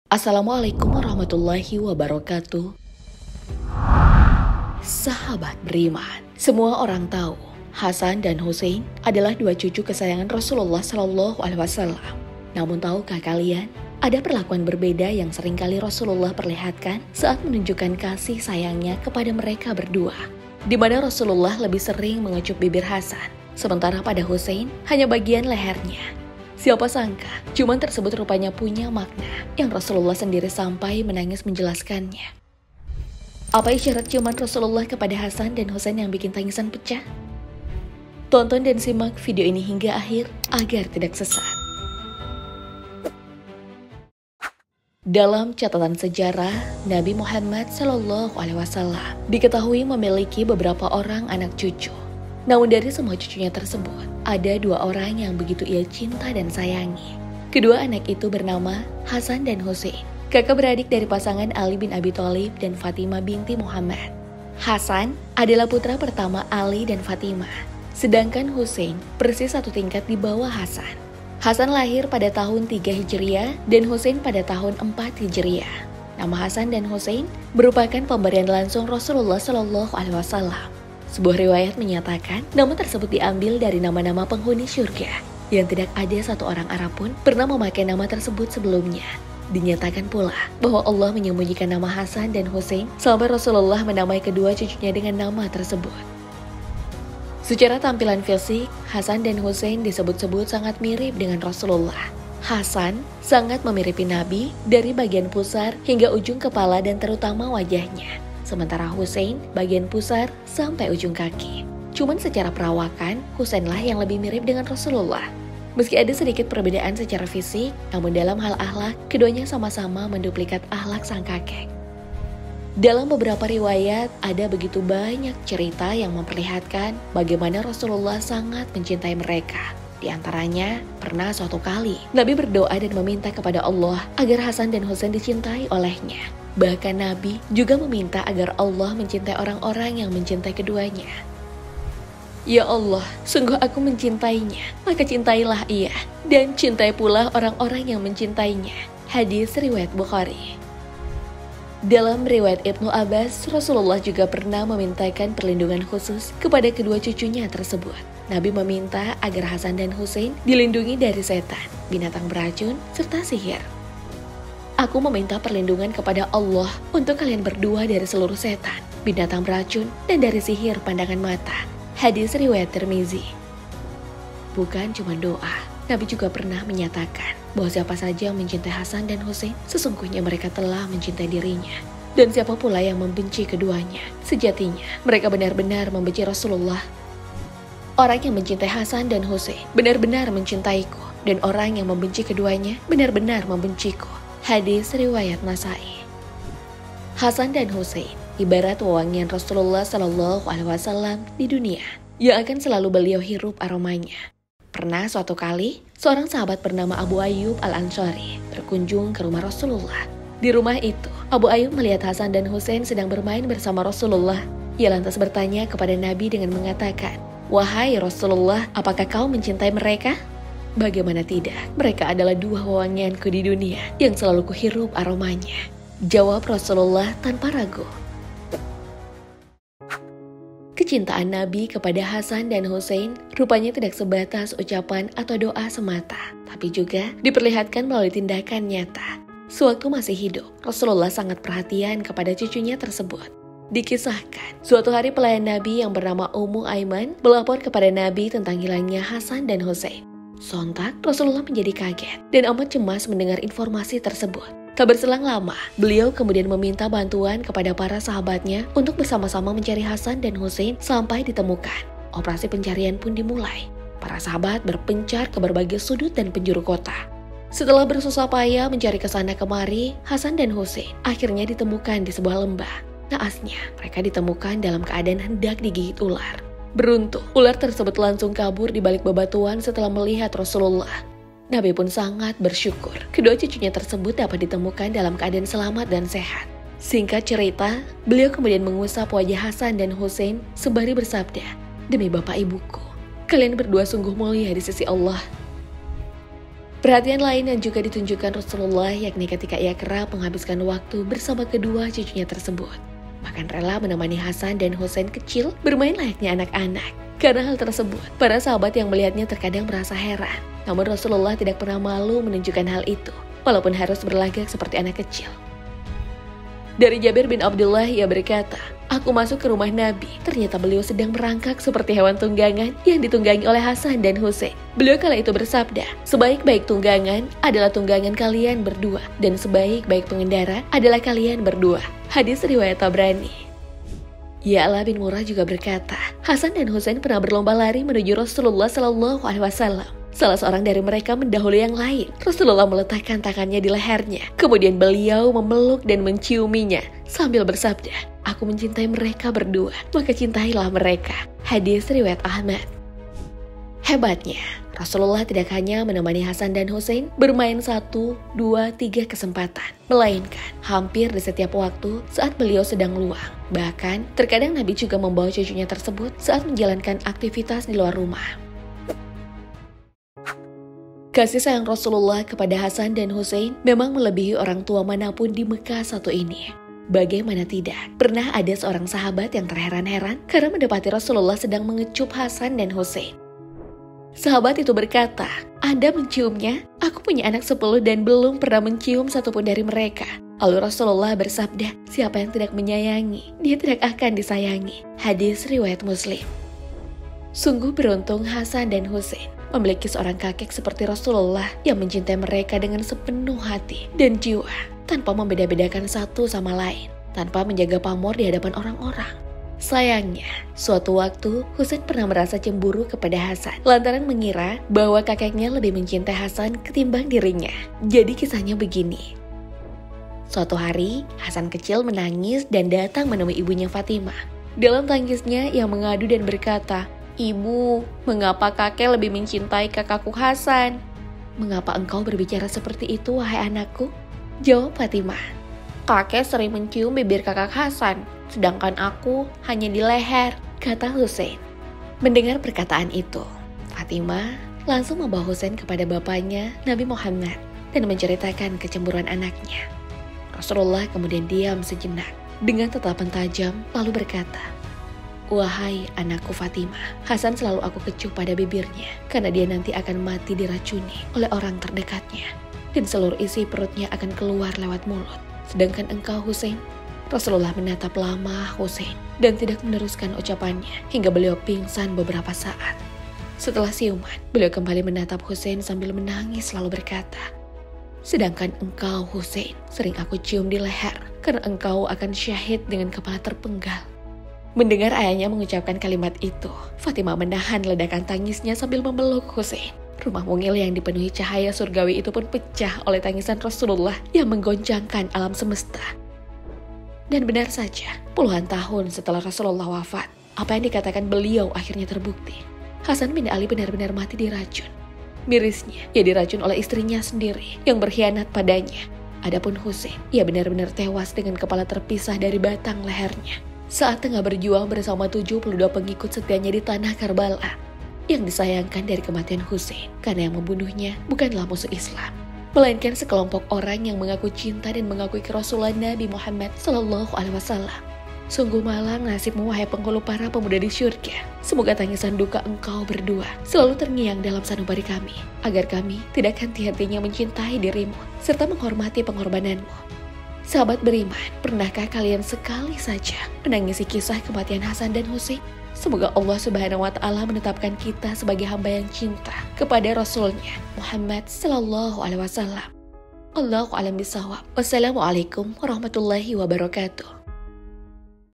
Assalamualaikum warahmatullahi wabarakatuh. Sahabat beriman, semua orang tahu Hasan dan Hussein adalah dua cucu kesayangan Rasulullah SAW. Namun tahukah kalian, ada perlakuan berbeda yang seringkali Rasulullah perlihatkan saat menunjukkan kasih sayangnya kepada mereka berdua, di mana Rasulullah lebih sering mengecup bibir Hasan, sementara pada Hussein hanya bagian lehernya. Siapa sangka, ciuman tersebut rupanya punya makna yang Rasulullah sendiri sampai menangis menjelaskannya. Apa isyarat ciuman Rasulullah kepada Hasan dan Hussein yang bikin tangisan pecah? Tonton dan simak video ini hingga akhir agar tidak sesat. Dalam catatan sejarah, Nabi Muhammad SAW diketahui memiliki beberapa orang anak cucu. Namun dari semua cucunya tersebut, ada dua orang yang begitu ia cinta dan sayangi. Kedua anak itu bernama Hasan dan Hussein, kakak beradik dari pasangan Ali bin Abi Thalib dan Fatimah binti Muhammad. Hasan adalah putra pertama Ali dan Fatimah, sedangkan Hussein persis satu tingkat di bawah Hasan. Hasan lahir pada tahun 3 Hijriah dan Hussein pada tahun 4 Hijriah. Nama Hasan dan Hussein merupakan pemberian langsung Rasulullah SAW. Sebuah riwayat menyatakan nama tersebut diambil dari nama-nama penghuni surga, yang tidak ada satu orang Arab pun pernah memakai nama tersebut sebelumnya. Dinyatakan pula bahwa Allah menyembunyikan nama Hasan dan Hussein sampai Rasulullah menamai kedua cucunya dengan nama tersebut. Secara tampilan fisik, Hasan dan Hussein disebut-sebut sangat mirip dengan Rasulullah. Hasan sangat memiripi Nabi dari bagian pusar hingga ujung kepala dan terutama wajahnya. Sementara Hussein bagian pusar sampai ujung kaki. Cuman secara perawakan, Husainlah yang lebih mirip dengan Rasulullah. Meski ada sedikit perbedaan secara fisik, namun dalam hal akhlak, keduanya sama-sama menduplikat akhlak sang kakek. Dalam beberapa riwayat, ada begitu banyak cerita yang memperlihatkan bagaimana Rasulullah sangat mencintai mereka. Di antaranya, pernah suatu kali, Nabi berdoa dan meminta kepada Allah agar Hasan dan Hussein dicintai olehnya. Bahkan Nabi juga meminta agar Allah mencintai orang-orang yang mencintai keduanya. Ya Allah, sungguh aku mencintainya, maka cintailah ia, dan cintai pula orang-orang yang mencintainya. Hadis riwayat Bukhari. Dalam riwayat Ibnu Abbas, Rasulullah juga pernah memintakan perlindungan khusus kepada kedua cucunya tersebut. Nabi meminta agar Hasan dan Hussein dilindungi dari setan, binatang beracun, serta sihir. Aku meminta perlindungan kepada Allah untuk kalian berdua dari seluruh setan, binatang beracun, dan dari sihir pandangan mata. Hadis riwayat Tirmizi. Bukan cuma doa, Nabi juga pernah menyatakan bahwa siapa saja yang mencintai Hasan dan Hussein, sesungguhnya mereka telah mencintai dirinya. Dan siapa pula yang membenci keduanya, sejatinya mereka benar-benar membenci Rasulullah. Orang yang mencintai Hasan dan Hussein benar-benar mencintaiku, dan orang yang membenci keduanya benar-benar membenciku. Hadis riwayat Nasai. Hasan dan Hussein ibarat wewangian Rasulullah SAW di dunia yang akan selalu beliau hirup aromanya. Pernah suatu kali, seorang sahabat bernama Abu Ayyub Al-Ansari berkunjung ke rumah Rasulullah. Di rumah itu, Abu Ayyub melihat Hasan dan Hussein sedang bermain bersama Rasulullah. Ia lantas bertanya kepada Nabi dengan mengatakan, "Wahai Rasulullah, apakah kau mencintai mereka?" Bagaimana tidak, mereka adalah dua wewangianku di dunia yang selalu kuhirup aromanya. Jawab Rasulullah tanpa ragu. Kecintaan Nabi kepada Hasan dan Hussein rupanya tidak sebatas ucapan atau doa semata, tapi juga diperlihatkan melalui tindakan nyata. Sewaktu masih hidup, Rasulullah sangat perhatian kepada cucunya tersebut. Dikisahkan, suatu hari pelayan Nabi yang bernama Ummu Aiman melapor kepada Nabi tentang hilangnya Hasan dan Hussein. Sontak, Rasulullah menjadi kaget dan amat cemas mendengar informasi tersebut. Tak berselang lama, beliau kemudian meminta bantuan kepada para sahabatnya untuk bersama-sama mencari Hasan dan Hussein sampai ditemukan. Operasi pencarian pun dimulai. Para sahabat berpencar ke berbagai sudut dan penjuru kota. Setelah bersusah payah mencari kesana kemari, Hasan dan Hussein akhirnya ditemukan di sebuah lembah. Naasnya, mereka ditemukan dalam keadaan hendak digigit ular. Beruntung, ular tersebut langsung kabur di balik bebatuan setelah melihat Rasulullah. Nabi pun sangat bersyukur kedua cucunya tersebut dapat ditemukan dalam keadaan selamat dan sehat. Singkat cerita, beliau kemudian mengusap wajah Hasan dan Hussein sembari bersabda, "Demi bapak ibuku, kalian berdua sungguh mulia di sisi Allah." Perhatian lain yang juga ditunjukkan Rasulullah yakni ketika ia kerap menghabiskan waktu bersama kedua cucunya tersebut. Bahkan rela menemani Hasan dan Husain kecil bermain layaknya anak-anak. Karena hal tersebut, para sahabat yang melihatnya terkadang merasa heran. Namun Rasulullah tidak pernah malu menunjukkan hal itu, walaupun harus berlagak seperti anak kecil. Dari Jabir bin Abdullah, ia berkata, "Aku masuk ke rumah Nabi, ternyata beliau sedang merangkak seperti hewan tunggangan yang ditunggangi oleh Hasan dan Husain. Beliau kala itu bersabda, sebaik-baik tunggangan adalah tunggangan kalian berdua, dan sebaik-baik pengendara adalah kalian berdua." Hadis riwayat Tabrani. Ya'la bin Murrah juga berkata, Hasan dan Husain pernah berlomba lari menuju Rasulullah SAW. Salah seorang dari mereka mendahului yang lain. Rasulullah meletakkan tangannya di lehernya. Kemudian beliau memeluk dan menciuminya sambil bersabda, "Aku mencintai mereka berdua, maka cintailah mereka." Hadis riwayat Ahmad. Hebatnya, Rasulullah tidak hanya menemani Hasan dan Husain bermain 1, 2, 3 kesempatan, melainkan hampir di setiap waktu saat beliau sedang luang. Bahkan, terkadang Nabi juga membawa cucunya tersebut saat menjalankan aktivitas di luar rumah. Kasih sayang Rasulullah kepada Hasan dan Husain memang melebihi orang tua manapun di Mekah satu ini. Bagaimana tidak, pernah ada seorang sahabat yang terheran-heran karena mendapati Rasulullah sedang mengecup Hasan dan Husain. Sahabat itu berkata, "Anda menciumnya? Aku punya anak 10 dan belum pernah mencium satupun dari mereka." Lalu Rasulullah bersabda, "Siapa yang tidak menyayangi, dia tidak akan disayangi." Hadis riwayat Muslim. Sungguh beruntung Hasan dan Husain memiliki seorang kakek seperti Rasulullah yang mencintai mereka dengan sepenuh hati dan jiwa, tanpa membeda-bedakan satu sama lain, tanpa menjaga pamor di hadapan orang-orang. Sayangnya, suatu waktu Husain pernah merasa cemburu kepada Hasan lantaran mengira bahwa kakeknya lebih mencintai Hasan ketimbang dirinya. Jadi kisahnya begini. Suatu hari, Hasan kecil menangis dan datang menemui ibunya Fatimah. Dalam tangisnya, ia mengadu dan berkata, "Ibu, mengapa kakek lebih mencintai kakakku Hasan?" "Mengapa engkau berbicara seperti itu, wahai anakku?" jawab Fatimah. "Kakek sering mencium bibir kakak Hasan, sedangkan aku hanya di leher," kata Husain. Mendengar perkataan itu, Fatimah langsung membawa Husain kepada bapaknya, Nabi Muhammad, dan menceritakan kecemburuan anaknya. Rasulullah kemudian diam sejenak dengan tatapan tajam lalu berkata, "Wahai anakku Fatimah, Hasan selalu aku kecup pada bibirnya karena dia nanti akan mati diracuni oleh orang terdekatnya dan seluruh isi perutnya akan keluar lewat mulut. Sedangkan engkau Husain." Rasulullah menatap lama Husain dan tidak meneruskan ucapannya hingga beliau pingsan beberapa saat. Setelah siuman, beliau kembali menatap Husain sambil menangis lalu berkata, "Sedangkan engkau Husain sering aku cium di leher karena engkau akan syahid dengan kepala terpenggal." Mendengar ayahnya mengucapkan kalimat itu, Fatimah menahan ledakan tangisnya sambil memeluk Husain. Rumah mungil yang dipenuhi cahaya surgawi itu pun pecah oleh tangisan Rasulullah yang menggoncangkan alam semesta. Dan benar saja, puluhan tahun setelah Rasulullah wafat, apa yang dikatakan beliau akhirnya terbukti. Hasan bin Ali benar-benar mati diracun. Mirisnya, ia diracun oleh istrinya sendiri yang berkhianat padanya. Adapun Husain, ia benar-benar tewas dengan kepala terpisah dari batang lehernya saat tengah berjuang bersama 72 pengikut setianya di tanah Karbala. Yang disayangkan dari kematian Husain karena yang membunuhnya bukanlah musuh Islam, melainkan sekelompok orang yang mengaku cinta dan mengakui kerasulan Nabi Muhammad SAW. Sungguh malang nasibmu wahai penghulu para pemuda di syurga. Semoga tangisan duka engkau berdua selalu terngiang dalam sanubari kami, agar kami tidak henti-hentinya mencintai dirimu serta menghormati pengorbananmu. Sahabat beriman, pernahkah kalian sekali saja menangisi kisah kematian Hasan dan Husain? Semoga Allah Subhanahu wa Ta'ala menetapkan kita sebagai hamba yang cinta kepada Rasulnya Muhammad Sallallahu Alaihi Wasallam. Allahu a'lam bishawab. Wassalamualaikum warahmatullahi wabarakatuh.